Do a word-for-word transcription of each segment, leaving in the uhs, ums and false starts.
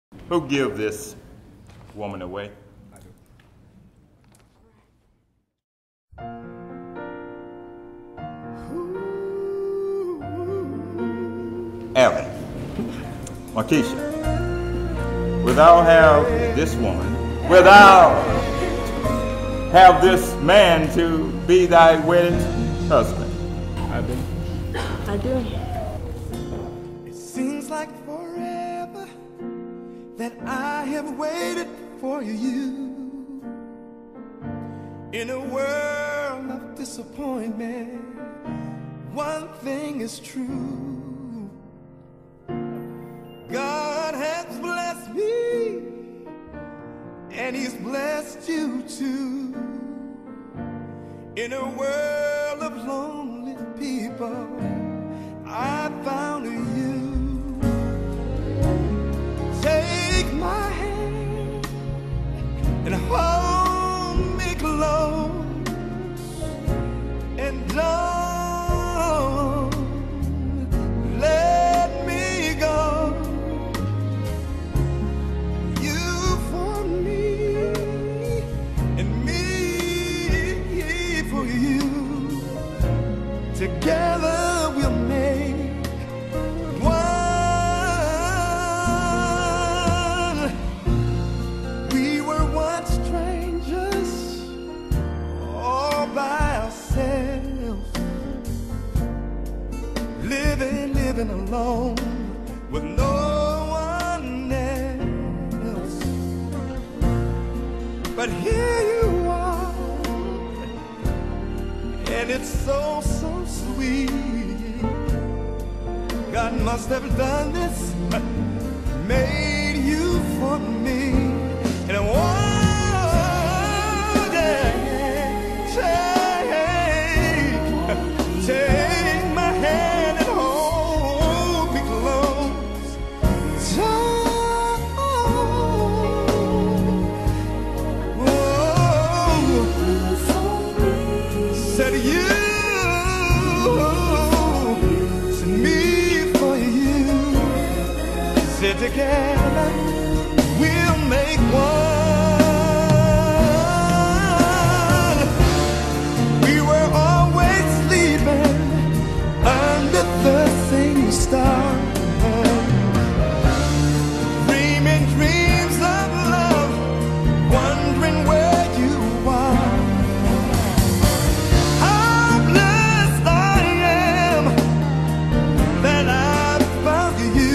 Who give this woman away? I do. Alan, Markeisha, without have this woman, without have this man to be thy wedded husband. I do. I do. It seems like forever that I have waited for you. In a world of disappointment, one thing is true. God has blessed me, and He's blessed you too. In a world of lonely people, I found you. Take my hand and hold me close, and don't let me go. You for me and me for you. Together we'll make one. We were once strangers, all by ourselves, living, living alone with no one else. But here you are, and it's so, so sweet. God must have done this, made you for me. And I want to take, take my hand and hold me close. Don't, oh, said you. Together we'll make one. We were always sleeping under the same star, dreaming dreams of love, wondering where you are. How blessed I am that I found you.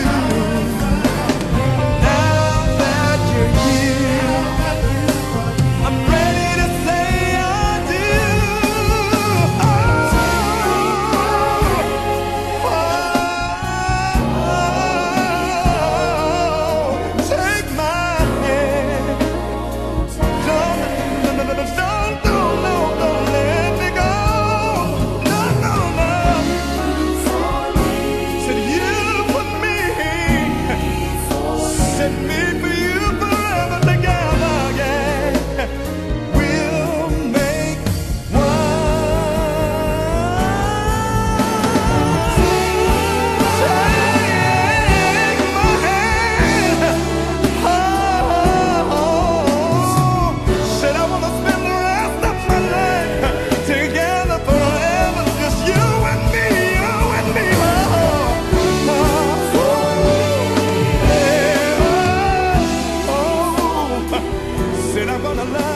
I'm gonna love